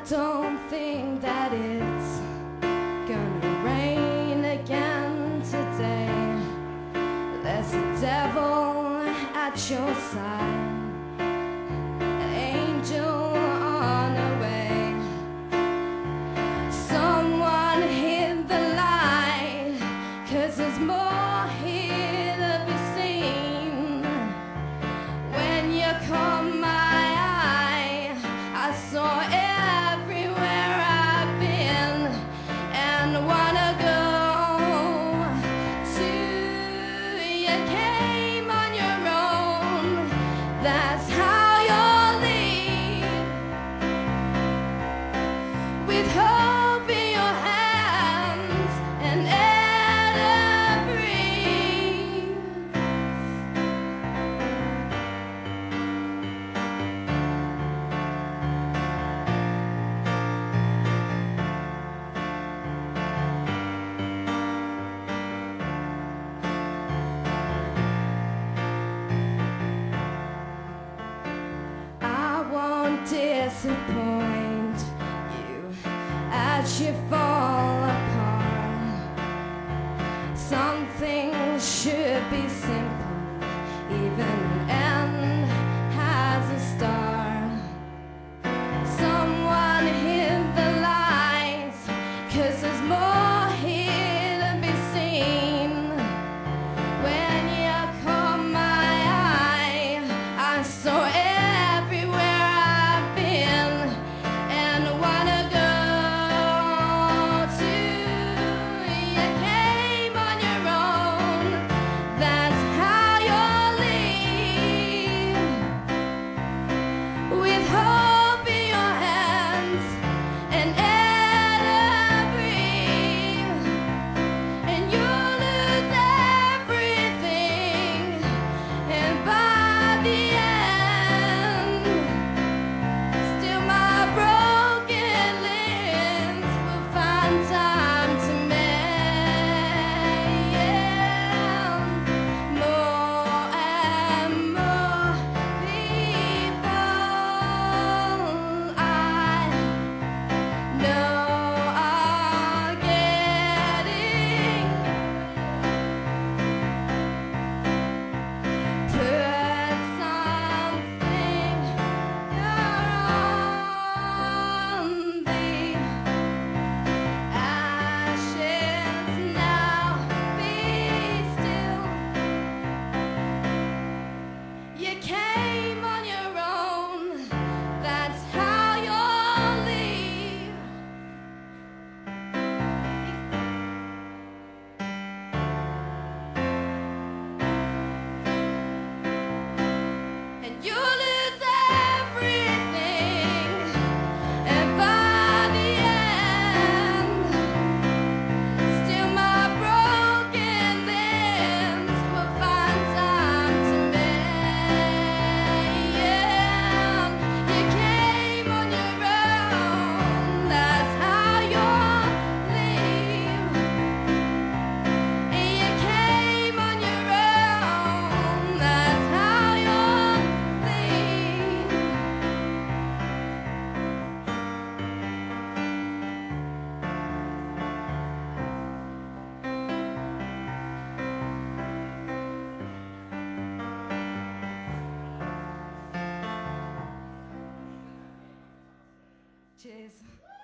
don't think that it's gonna rain again today. There's a devil at your side, an angel on the way. Someone hit the light, 'cause there's more here to be seen. When you caught my eye, I saw everywhere I've been and wanna go to. You came on your own, that's how you'll leave, with hope in your hands and air to breathe. I won't disappoint you as you fall apart. Some things should be simple, even an end has a start. Someone hit the lights, 'cause there's more here to be seen. When you caught my eye, I saw everywhere I've been and wanna go to. You came on your own, that's how you'll leave, with hope in your hands and air to breathe. And you'll lose everything, and by the end, still my broken limbs will find time to mend. More and more people I know are getting put something on the ashes now. Be still. You came on your own, that's how you'll leave. And you'll lose everything, and by the end, still my broken limbs will find time to mend. You came on your own, that's how you'll leave. And you came on your own, that's how you'll leave. Cheers.